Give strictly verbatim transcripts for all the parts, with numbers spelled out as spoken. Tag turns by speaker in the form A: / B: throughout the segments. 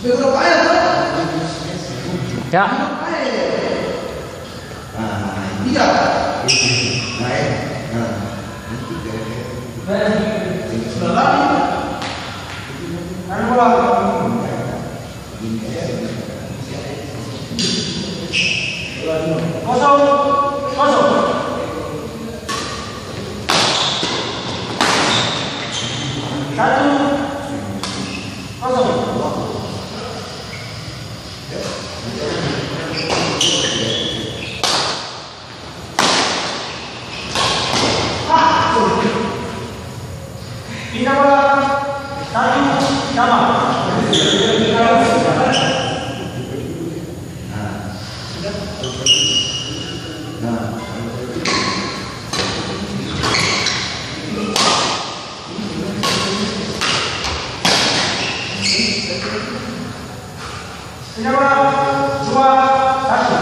A: Ya.
B: Kosong, kosong. Satu, kosong. Pindah bola, satu, sama. Pindah bola, dua, satu.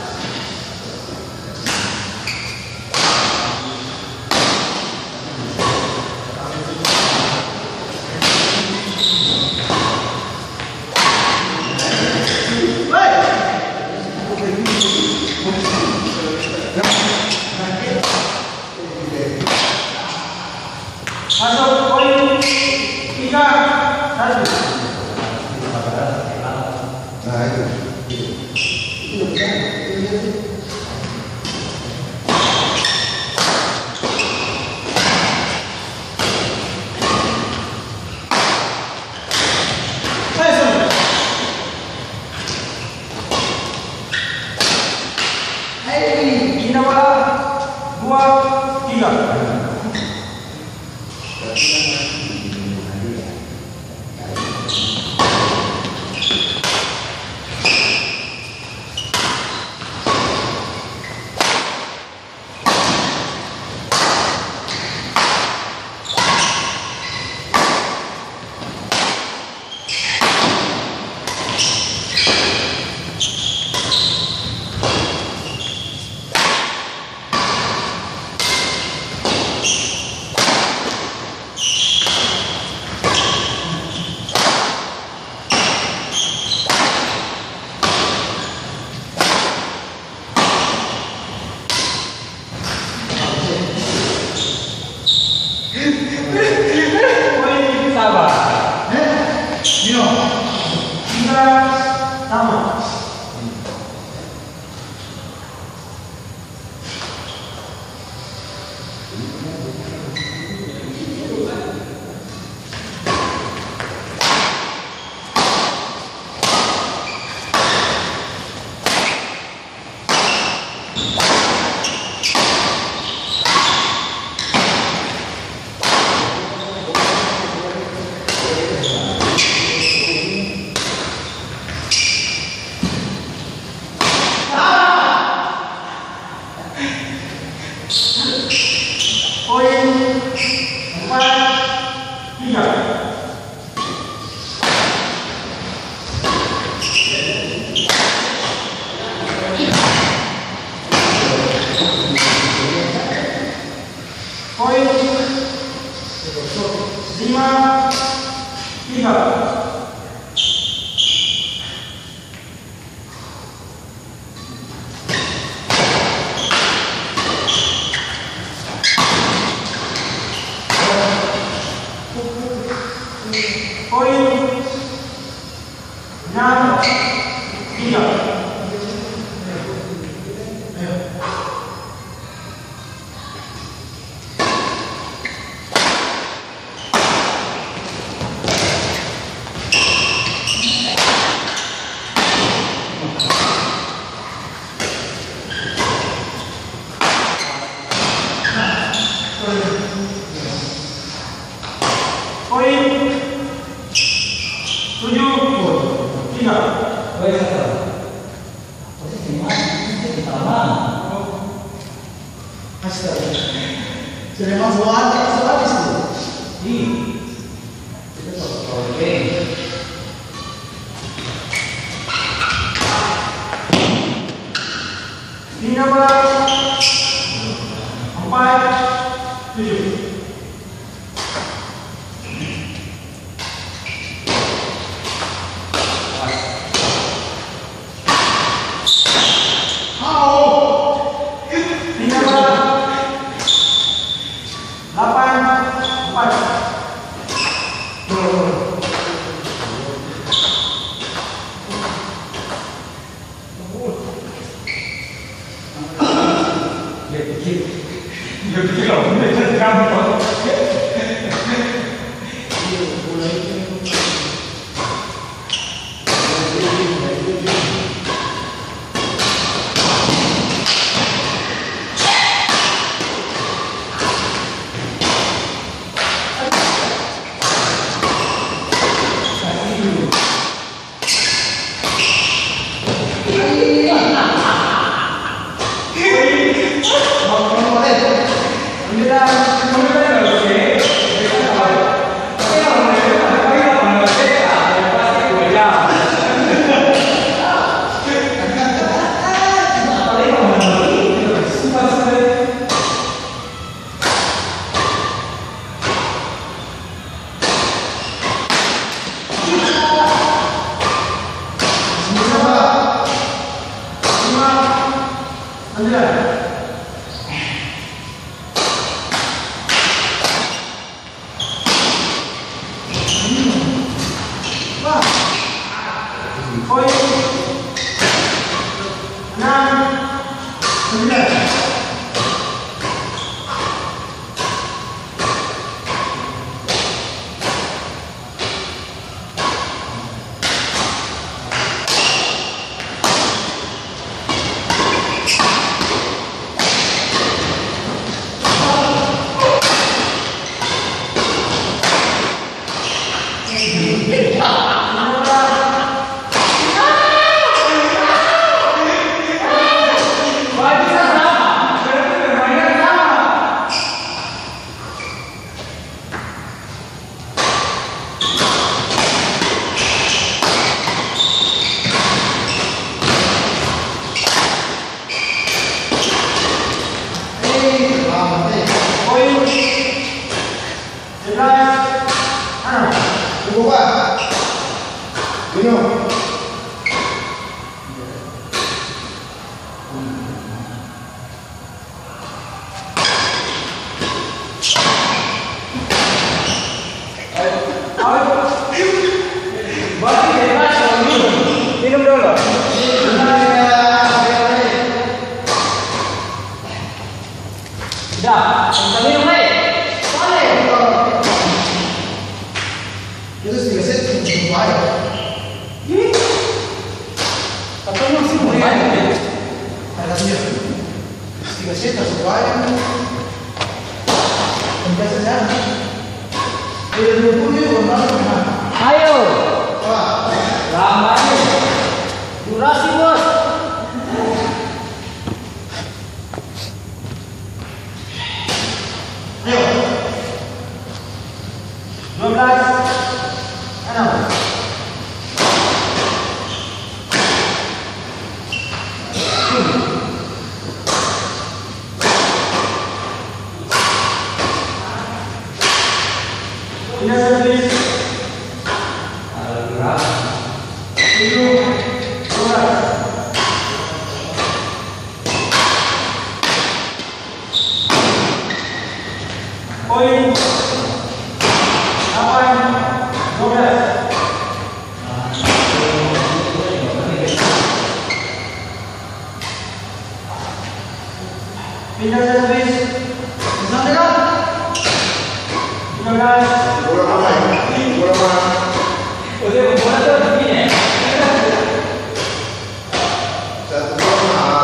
B: Masuk poin tiga satu.
C: Nah itu.
B: Pindah bola dua tiga. Poin sabar. Mino. Tiga sama. Poin empat tiga. Poin lima tiga. Poin enam tiga. Poin tujuh tiga.
C: Sudah masuk atas habis tuh.
B: Pindah bola empat tujuh.
A: Minum dulu. Dah, kita minum lagi. Boleh.
C: Itu tiga set cukup aja.
A: Katanya masih mau ya?
C: Ada tiga. Tiga set cukup aja. Biasa saja. Ada dua puluh juga orang.
A: Ayo.
C: Wah.
A: Lama nih. Durasi bos.
B: Ayo. dua belas. Enam. Ini servis. Tujuh. Dua. Poin. Delapan. Dua belas. Pindah servis. Disampaikan. Tiga belas.
C: Bola mana? Bola mana?
A: Udah bola tuh begini.
C: Satu bola.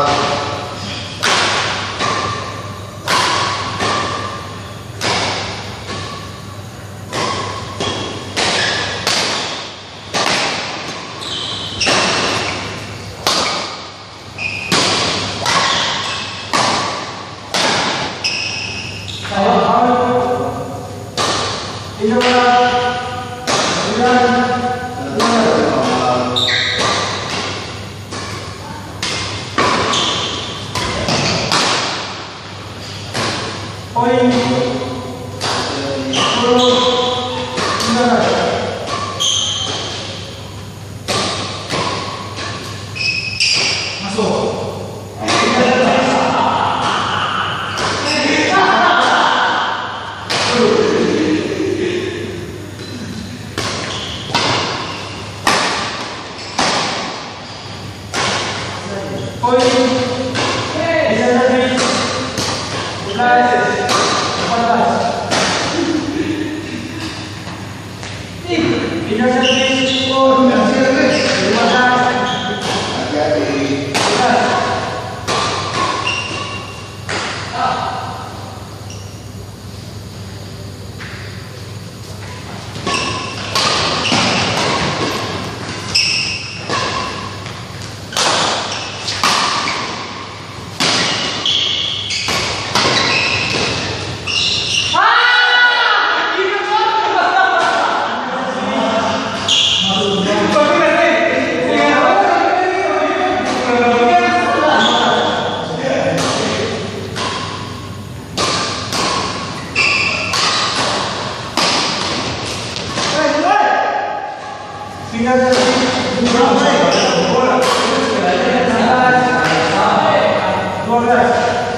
B: Saya out. Pindah bola. Sembilan. Poin. Sepuluh. Sembilan. Masuk. Poin. Bisa servis. sebelas. empat belas. Pindah servis. Poin. lima belas.
C: Hati-hati.
B: sebelas.
C: Pindah dari dua belas. dua belas.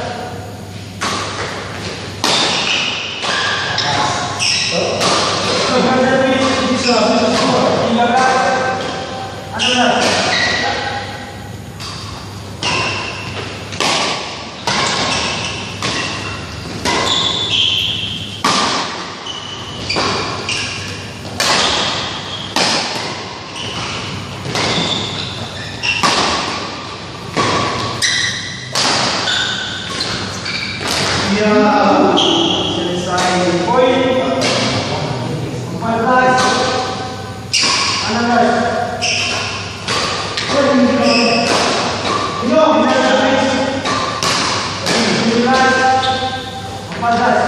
C: Selesai poin empat belas enam belas. empat belas.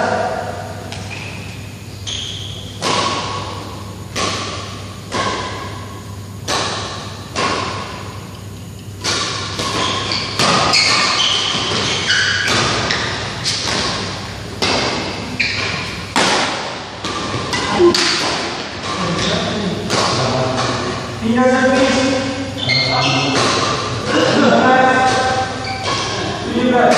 C: Pindah servis. tujuh belas.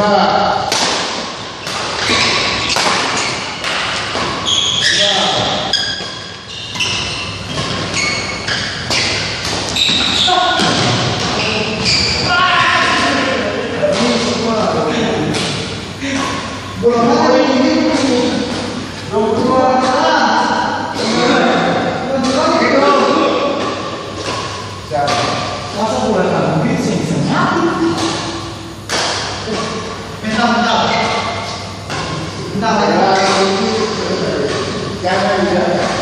C: Bola mata ini dua puluh dua.
A: Masa bola kamu bisa bisa mati?
C: Bentar, bentar. Bentar aja. Jangan ya.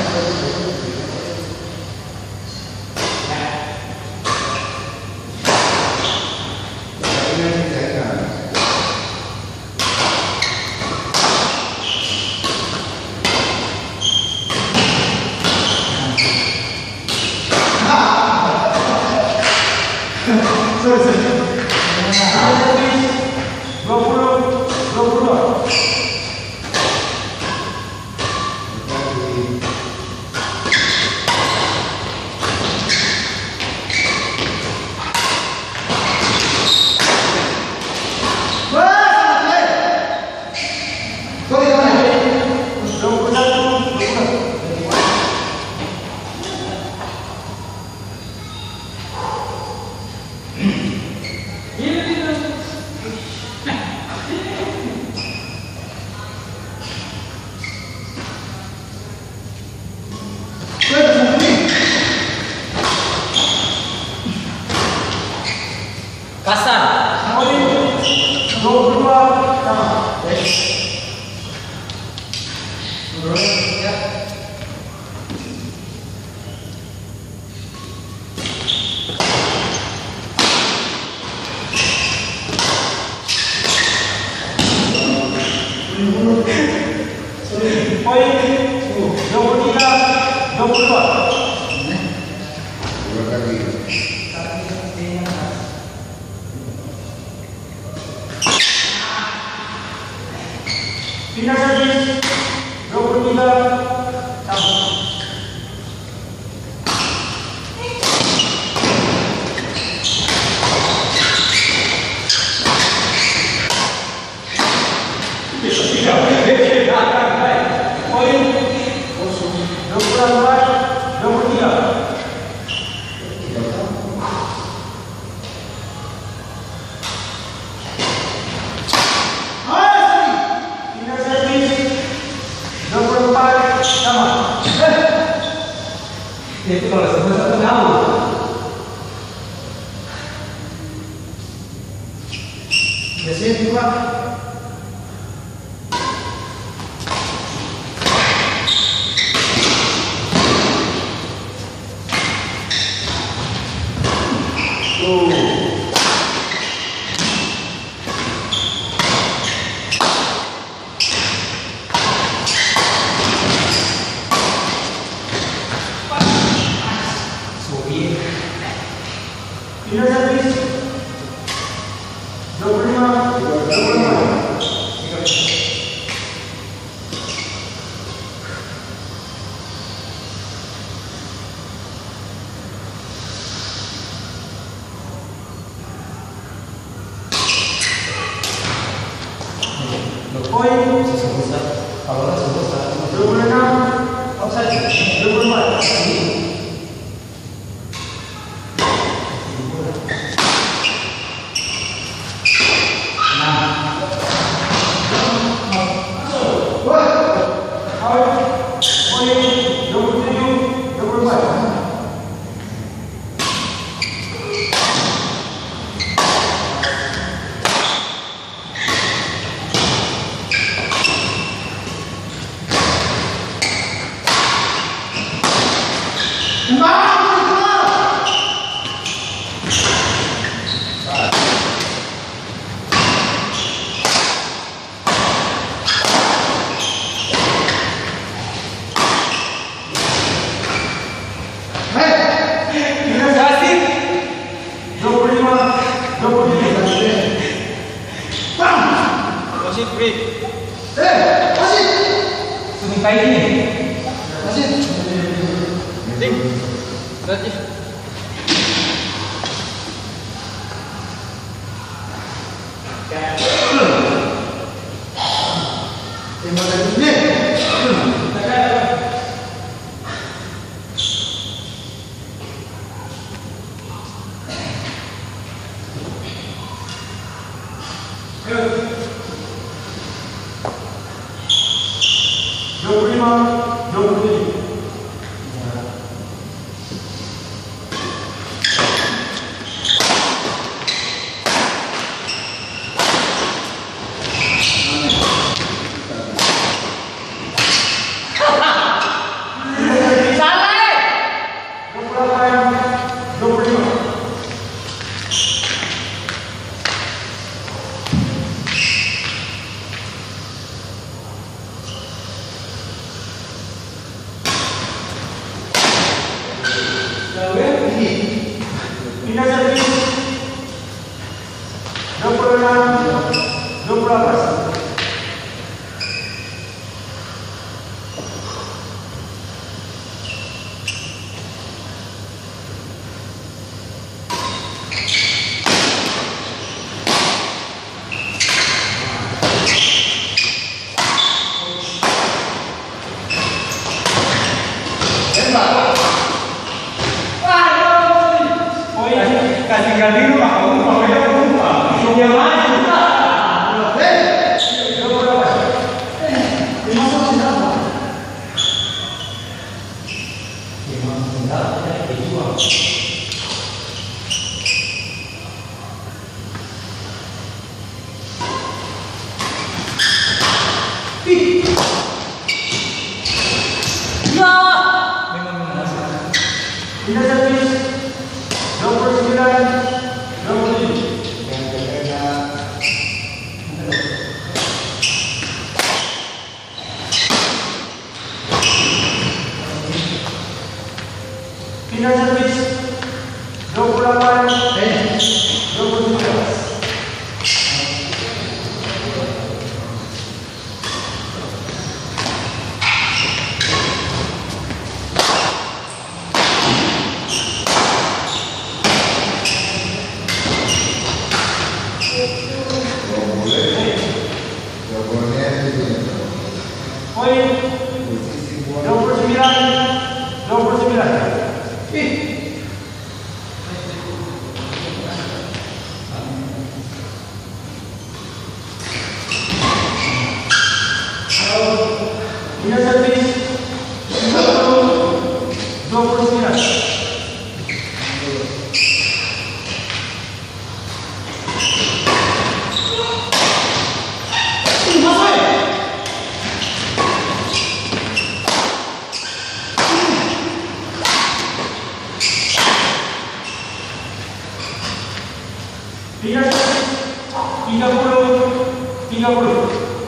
B: Sorry, sorry. dua puluh, dua puluh dua.
A: Kasar.
B: dua puluh dua sama. Poin dua puluh tiga, dua puluh dua. Final service dua puluh tiga sama. Poin dua puluh empat, dua puluh tiga.
A: Itu kalau sebelum satu tahu.
C: Biasanya dua.
B: Final service dua puluh lima, dua puluh lima. Poin dua puluh enam, dua puluh empat.
A: Masih break.
C: Eh, masih.
A: Sudah kayak ini.
C: Masih.
A: Ding. Berarti. Oke.
C: puluh lima, dua puluh tujuh. Pindah servis dua puluh enam, dua puluh delapan.
A: Tinggal di rumah, kamu mau di rumah. Dia mana juga?
C: Eh, dua puluh delapan. Lima puluh sembilan.
A: Lima puluh sembilan, dijual. Ih, ya, memang menang.
C: Pindah servis dua puluh sembilan, dua puluh tujuh. Pindah servis dua puluh delapan, dua puluh sembilan. Poin dua puluh sembilan, dua puluh sembilan. Ih. Pindah servis dua puluh sembilan. Pindah servis tiga puluh, tiga puluh.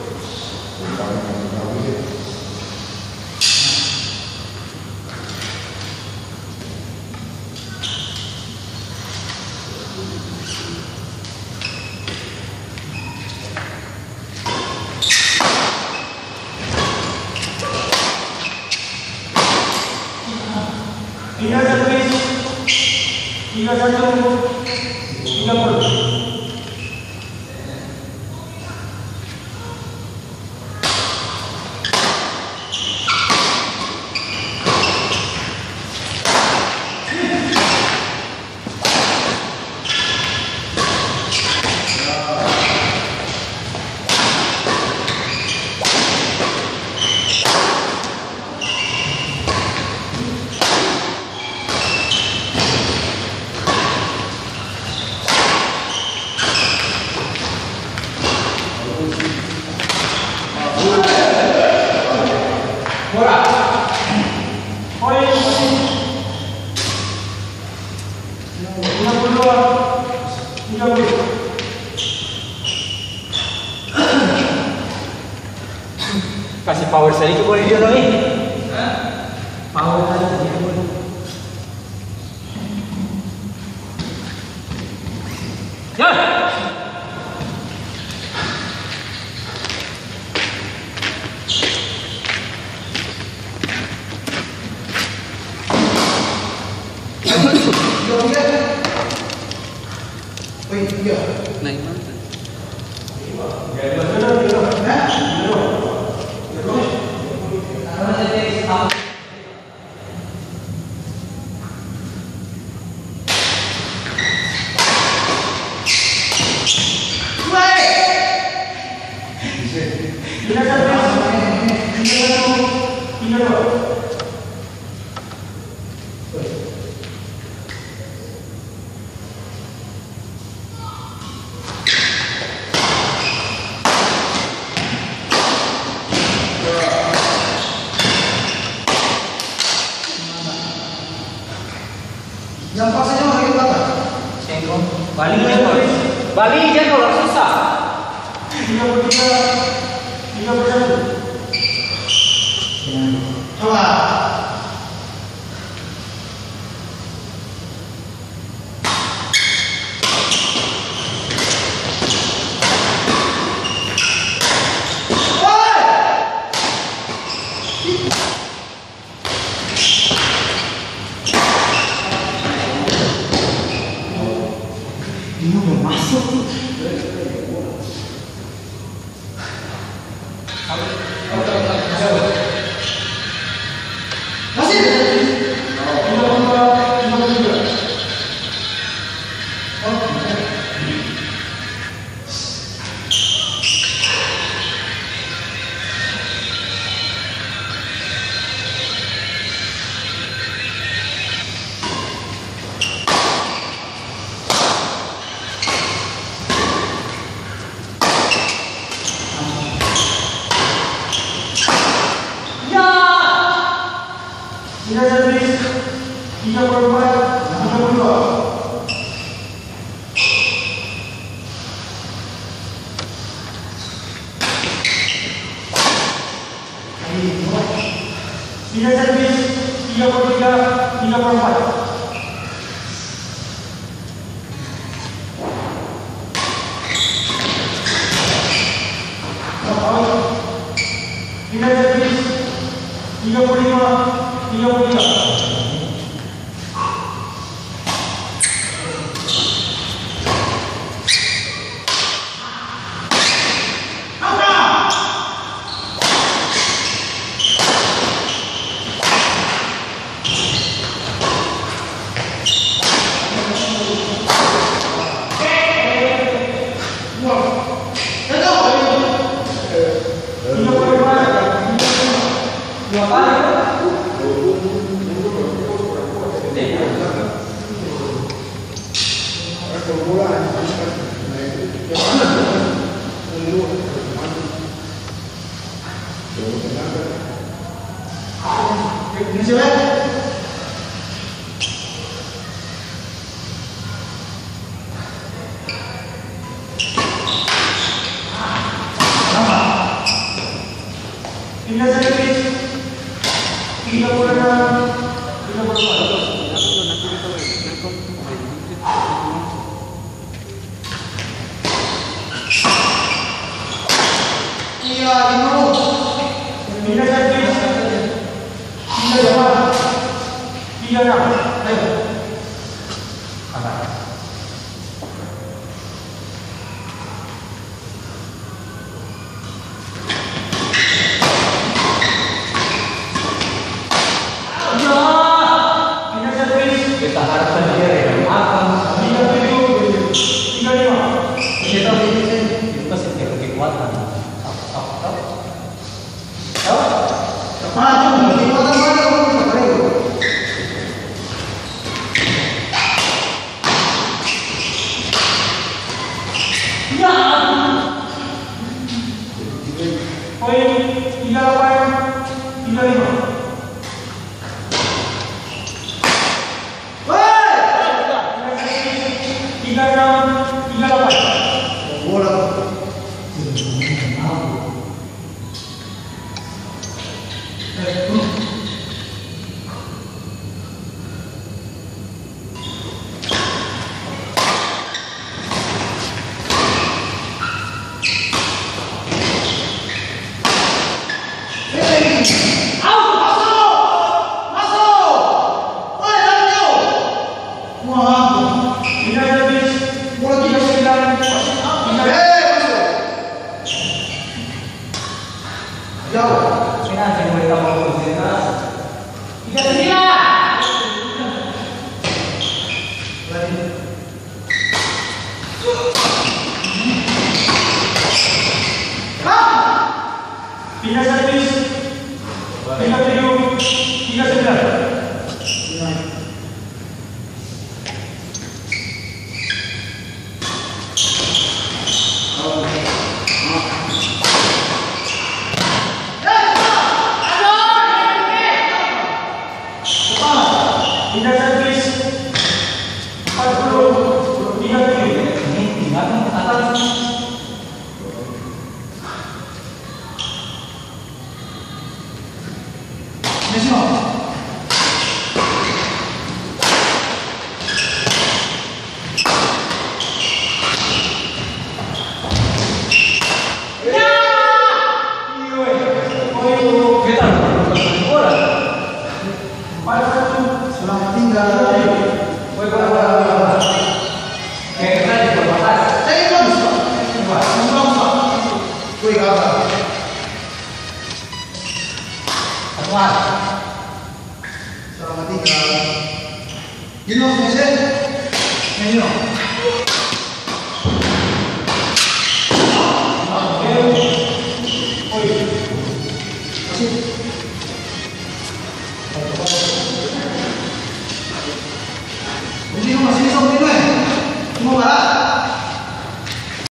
C: Pindah servis tiga satu, tiga puluh.
A: Kasih power sedikit boleh dia dong ini. Power aja sedikit boleh. Ya.
B: Naik mana?
C: Pindah servis tiga dua.
B: Yang pasnya lagi berapa?
A: Cengkong. Bali jengkol. Bali jengkol harus susah.
C: Tiga puluh tiga, tiga puluh satu.
B: Coba.
A: Ini udah masuk tuh.
B: Masih.
C: Tiga puluh dua, tiga puluh tiga. Tiga servis, tiga puluh empat, tiga puluh dua. Tiga servis, tiga puluh tiga, tiga puluh empat. Tiga servis, tiga puluh lima, tiga puluh tiga.
A: Dua kali.
C: Tiga servis, tiga puluh enam, tiga puluh empat.
B: Iya, lima.
C: Tiga servis, tiga dua, tiga enam. Ayo. Tiga servis,
A: Kita harapkan dia ya. Makan.
C: tiga tujuh, tiga lima.
A: Kita itu pasti dia kekuatan. Stop, stop, stop. Stop.
B: Maju, di kota mana kamu bisa balik?
C: Ya. Poin tiga delapan, tiga lima. Tiga enam, tiga delapan.
B: Bola.
C: Tiga servis, tiga sembilan, tiga.
B: Jauh.
A: Ini nanti boleh tambah positif. Tiga sembilan.
C: Tiga servis, Tiga tujuh, tiga sembilan. Tiga servis, empat puluh, tiga tujuh.
A: Ini tinggalkan ke atas.
B: Mesmo. Selamat tinggal.
A: Woi, bola, bola, bola. Kayak kita di bawah atas.
B: Saya bagus Pak.
A: Coba.
B: Bagus Pak. Wih apa?
A: Satuan.
B: Selamat tinggal. Gino, mesin.
A: Ini loh.
B: Masih.